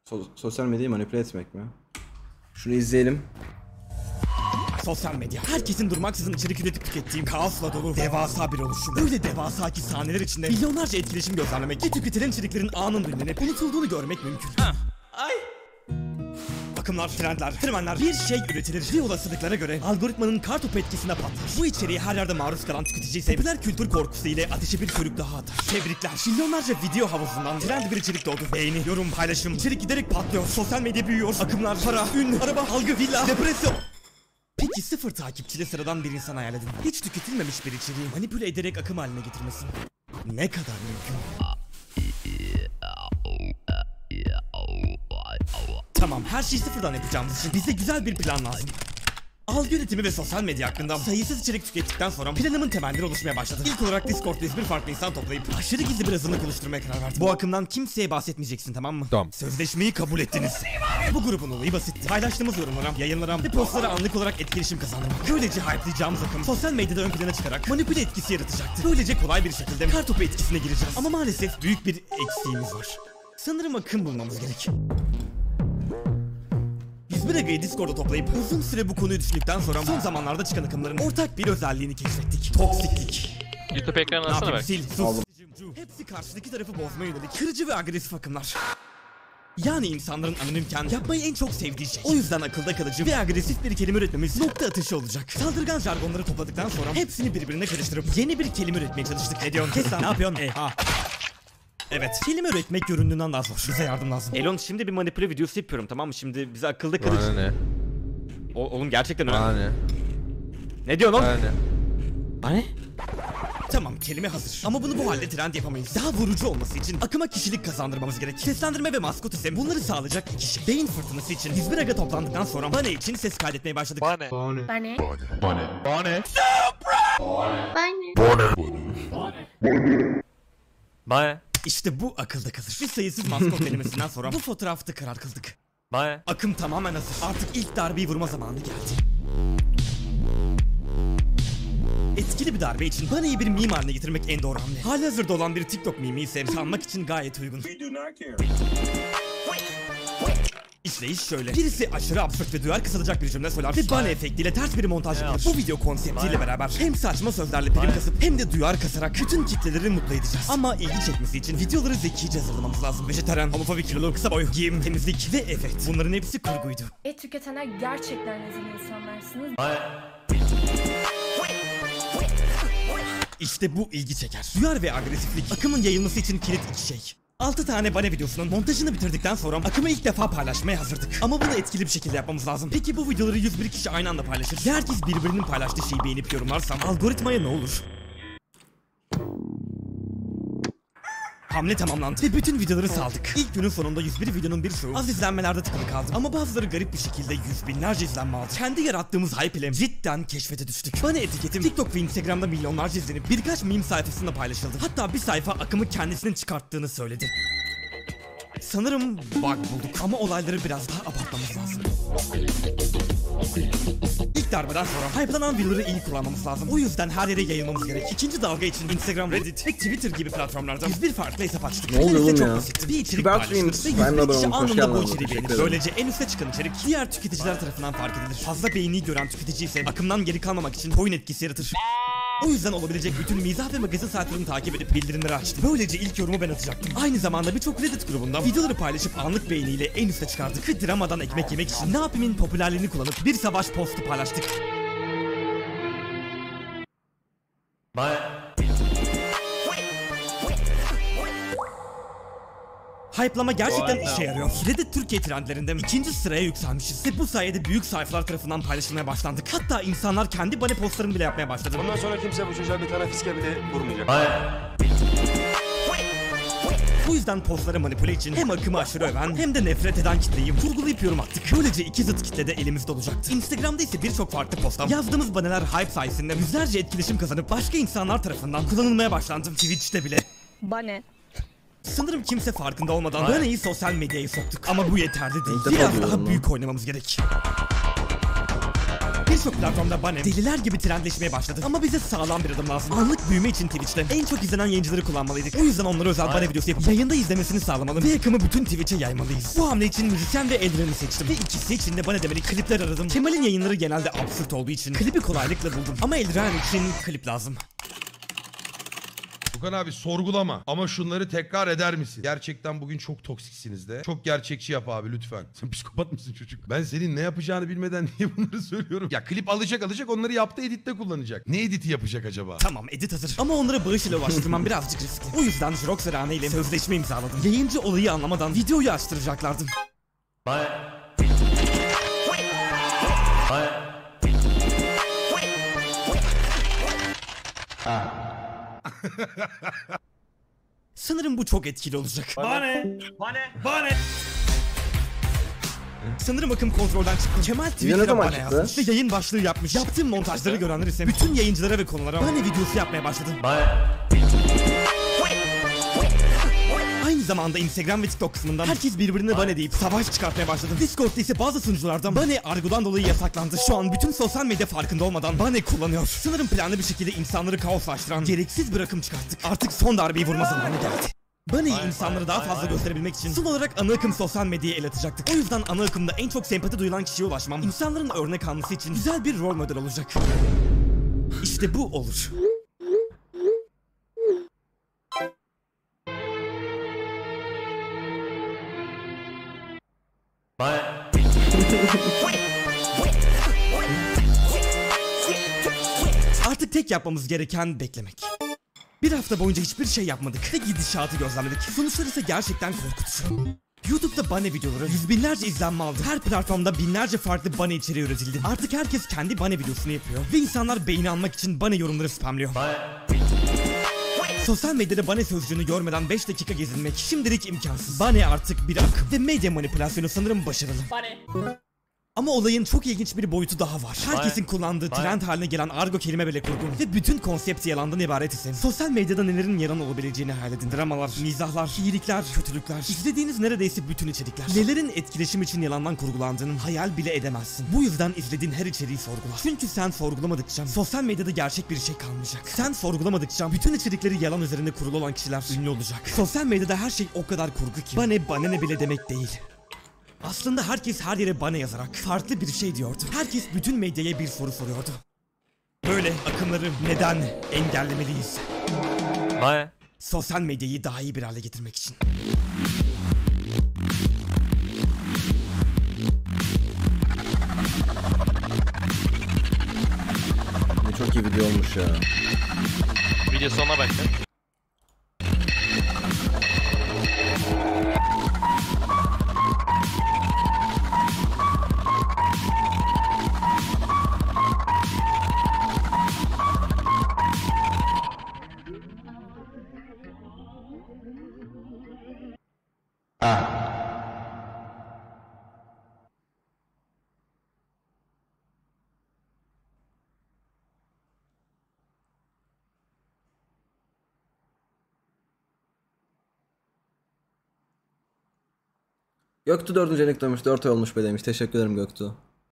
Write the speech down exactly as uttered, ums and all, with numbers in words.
So sosyal medyayı manipüle etmek mi? Şunu izleyelim. Sosyal medya, herkesin durmaksızın içerik üretip tükettiği kaosla dolu devasa bir oluşum. Öyle devasa ki saniyeler içinde milyonlarca etkileşim gözlemlemek ve tüketilen içeriklerin anında ünlenip unutulduğunu görmek mümkün. Ha. Ay. Akımlar, trendler, fenomenler, bir şey üretilir ve olasılıklara göre algoritmanın kartopu etkisine patlar. Bu içeriği her yerde maruz kalan tüketici ise popüler kültür korkusu ile ateşe bir körük daha atar. Tebrikler, milyonlarca video havuzundan trend bir içerik doğdu. Beğeni, yorum, paylaşım, içerik giderek patlıyor. Sosyal medya büyüyor. Akımlar, para, ün, araba, algı, villa, depresyon. Peki sıfır takipçili sıradan bir insan hayal edin. Hiç tüketilmemiş bir içeriği manipüle ederek akım haline getirmesin. Ne kadar mümkün? Tamam, her şeyi sıfırdan yapacağımız için bize güzel bir plan lazım. Algı yönetimi ve sosyal medya hakkında sayısız içerik tükettikten sonra planımın temelleri oluşmaya başladı. İlk olarak Discord'da bir farklı insan toplayıp aşırı gizli bir azınlık oluşturmaya karar verdim. Bu akımdan kimseye bahsetmeyeceksin, tamam mı? Tamam. Sözleşmeyi kabul ettiniz. Bu grubun olayı basitti. Paylaştığımız yorumlara, yayınlara ve postlara anlık olarak etkileşim kazandırmak. Böylece hype'layacağımız akım sosyal medyada ön plana çıkarak manipüle etkisi yaratacaktı. Böylece kolay bir şekilde kartopu etkisine gireceğiz. Ama maalesef büyük bir eksiğimiz var. Sanırım akım bulmamız gerek. yüz bir Aga'yı Discord'da toplayıp uzun süre bu konuyu düşündükten sonra son zamanlarda çıkan akımların ortak bir özelliğini keşfettik. Toksiklik. YouTube ekranı alsana bak. Sil, sus. Hepsi karşıdaki tarafı bozmaya yönelik kırıcı ve agresif akımlar. Yani insanların anonimken yapmayı en çok sevdiği şey. O yüzden akılda kalıcı ve agresif bir kelime üretmemiz nokta atışı olacak. Saldırgan jargonları topladıktan sonra hepsini birbirine karıştırıp yeni bir kelime üretmeye çalıştık. Ne diyorsun? Kes lan, ne yapıyorsun? E, ha. Evet, kelime üretmek göründüğünden daha zor. Bize yardım lazım. Elon, şimdi bir manipüle videosu yapıyorum, tamam mı? Şimdi bize akılda kalıcı... Bana ne? O, oğlum gerçekten öyle. Bana ne? Ne diyorsun oğlum? Bana ne? Bana ne? Tamam, kelime hazır. Ama bunu bu halde trend yapamayız. Daha vurucu olması için akıma kişilik kazandırmamız gerek. Seslendirme ve maskot ise bunları sağlayacak iki şey. Beyin fırtınası için yüz bir Aga toplandıktan sonra Bane için ses kaydetmeye başladık. Bane. Bane. Bana. Bane. Bane. Bane. İşte bu akılda kalır. Bir sayısız maskot kelimesinden sonra bu fotoğrafta karar kıldık. Bane. Akım tamamen hazır. Artık ilk darbeyi vurma zamanı geldi. Etkili bir darbe için Bane'yi bir meme haline getirmek en doğru hamle. Halihazırda olan bir TikTok meme ise sanmak için gayet uygun. İşleyiş şöyle. Birisi aşırı absürt ve duyar kısılacak bir cümle söyler ve Bane efektiyle ters bir montaj yapılır. Bu video konseptiyle beraber hem saçma sözlerle prim kasıp hem de duyar kasarak bütün kitleleri mutlu edeceğiz. Ama ilgi çekmesi için videoları zekice hazırlamamız lazım. Vejetaryen, homofobik, kilolu, kısa boy, giyim, temizlik ve evet, bunların hepsi kurguydu. Et tüketenler gerçekten rezil insanlarsınız. İşte bu ilgi çeker. Duyar ve agresiflik akımın yayılması için kilit iki şey. altı tane Bane videosunun montajını bitirdikten sonra akımı ilk defa paylaşmaya hazırdık. Ama bunu etkili bir şekilde yapmamız lazım. Peki bu videoları yüz bir kişi aynı anda paylaşır ve herkes birbirinin paylaştığı şeyi beğenip yorumlarsam algoritmaya ne olur? Hamle tamamlandı ve bütün videoları saldık. İlk günün sonunda yüz bir videonun bir çoğu az izlenmelerde tıkalı kaldı. Ama bazıları garip bir şekilde yüz binlerce izlenme aldı. Kendi yarattığımız hype ile cidden keşfete düştük. Bana etiketim TikTok ve Instagram'da milyonlarca izlenip birkaç meme sayfasında paylaşıldı. Hatta bir sayfa akımı kendisinin çıkarttığını söyledi. Sanırım bug bulduk ama olayları biraz daha abartmamız lazım. İlk darbeden sonra hype'lanan videoları iyi kullanmamız lazım. O yüzden her yere yayılmamız gerek. İkinci dalga için Instagram, Reddit ve Twitter gibi platformlarda yüz bir farklı hesap açtık. Ne oluyor oğlum çok ya? basit. Bir içerik Kibar paylaştık Dreams. ve yüz Ben de bir kişi adamım. Hoş anında bu geldin. içeriği Teşekkür beğenir. ederim. Böylece en üste çıkan içerik diğer tüketiciler tarafından fark edilir. Fazla beğeniyi gören tüketici ise akımdan geri kalmamak için coin etkisi yaratır. O yüzden olabilecek bütün mizah ve magazin sayfalarını takip edip bildirimleri açtım. Böylece ilk yorumu ben atacaktım. Aynı zamanda birçok Reddit grubundan videoları paylaşıp anlık beğeniyle en üste çıkardık. Ve dramadan ekmek yemek için ne yapayımın popülerliğini kullanıp bir savaş postu paylaştık. Bane. Hype'lama gerçekten işe yarıyor. Reddit Türkiye trendlerinde ikinci sıraya yükselmişiz. Ve bu sayede büyük sayfalar tarafından paylaşılmaya başlandık. Hatta insanlar kendi Bane postlarını bile yapmaya başladı. Bundan sonra kimse bu çocuğa bir tane fiske bile vurmayacak. Bu yüzden postları manipüle için hem akımı aşırı öven hem de nefret eden kitleyi vurgulayıp yorum attık. Böylece iki zıt kitle de elimizde olacaktı. Instagram'da ise birçok farklı posta yazdığımız baneler hype sayesinde yüzlerce etkileşim kazanıp başka insanlar tarafından kullanılmaya başlandı. Twitch'te bile. Bane. Sanırım kimse farkında olmadan Bane'yi sosyal medyaya soktuk. Ama bu yeterli değil. İlk defa Biraz duyuyorum daha lan. büyük oynamamız gerek. Birçok platformda Bane deliler gibi trendleşmeye başladı. Ama bize sağlam bir adım lazım. Anlık büyüme için Twitch'te en çok izlenen yayıncıları kullanmalıydık. O yüzden onlara özel Bane videosu yapıp yayında izlemesini sağlamalı ve akımı bütün Twitch'e yaymalıyız. Bu hamle için müzisyen ve Eldiren'i seçtim. Ve ikisi için de Bane demeli klipler aradım. Kemal'in yayınları genelde absürt olduğu için klibi kolaylıkla buldum. Ama Eldiren için klip lazım. Furkan abi sorgulama ama şunları tekrar eder misin? Gerçekten bugün çok toksiksiniz de. Çok gerçekçi yap abi lütfen. Sen psikopat mısın çocuk? Ben senin ne yapacağını bilmeden niye bunları söylüyorum? Ya klip alacak alacak onları yaptığı editte kullanacak. Ne editi yapacak acaba? Tamam edit hazır. Ama onlara bağış ile ulaştırmam birazcık riskli. O yüzden Jirox ve Rane ile sözleşme imzaladım. Yayıncı olayı anlamadan videoyu açtıracaklardı. Bye. Bye. Sanırım bu çok etkili olacak. Bane. Bane. Bane. Sanırım akım kontrolden çıktı. Kemal ne Twitter'a zaman bana çıktı? yazmış ve yayın başlığı yapmış. Yaptığım montajları görenler ise bütün yayıncılara ve konulara bana videosu yapmaya başladı. Bye. Aynı zamanda Instagram ve TikTok kısmından herkes birbirine bane deyip savaş çıkartmaya başladı. Discord'da ise bazı sunuculardan bane argodan dolayı yasaklandı. Şu an bütün sosyal medya farkında olmadan bane kullanıyor. Sanırım planlı bir şekilde insanları kaoslaştıran gereksiz bir akım çıkarttık. Artık son darbeyi vurma zamanı geldi. Bane'yi insanlara daha fazla gösterebilmek için son olarak ana akım sosyal medyaya el atacaktık. O yüzden ana akımda en çok sempati duyulan kişiye ulaşmam insanların örnek alması için güzel bir rol model olacak. İşte bu olur. Bye. Artık tek yapmamız gereken beklemek. Bir hafta boyunca hiçbir şey yapmadık ve gidişatı gözlemledik. Sonuçlar ise gerçekten korkutucu. YouTube'da Bane videoları yüz binlerce izlenme aldı. Her platformda binlerce farklı Bane içeriği üretildi. Artık herkes kendi Bane videosunu yapıyor. Ve insanlar beğeni almak için Bane yorumları spamlıyor. Bye. Sosyal medyada Bane sözcüğünü görmeden beş dakika gezinmek şimdilik imkansız. Bane artık bir akım ve medya manipülasyonu sanırım başarılı. Bane. Ama olayın çok ilginç bir boyutu daha var. Herkesin Bye. kullandığı Bye. trend haline gelen argo kelime bile kurgun. Ve bütün konsept yalandan ibaret ise sosyal medyada nelerin yalan olabileceğini hayal edin. Dramalar, mizahlar, iyilikler, kötülükler. İzlediğiniz neredeyse bütün içerikler. Nelerin etkileşim için yalandan kurgulandığının hayal bile edemezsin. Bu yüzden izlediğin her içeriği sorgula. Çünkü sen sorgulamadıkça sosyal medyada gerçek bir şey kalmayacak. Sen sorgulamadıkça bütün içerikleri yalan üzerine kurulu olan kişiler ünlü olacak. Sosyal medyada her şey o kadar kurgu ki. Bane bana ne bile demek değil. Aslında herkes her yere bana yazarak farklı bir şey diyordu. Herkes bütün medyaya bir soru soruyordu. Böyle akımları neden engellemeliyiz? Bye. Sosyal medyayı daha iyi bir hale getirmek için. Ne çok iyi video olmuş ya. Video sonuna bak sen. Göktuğ dördüncü enik dönmüş. dört ay olmuş be demiş. Teşekkür ederim Göktuğ.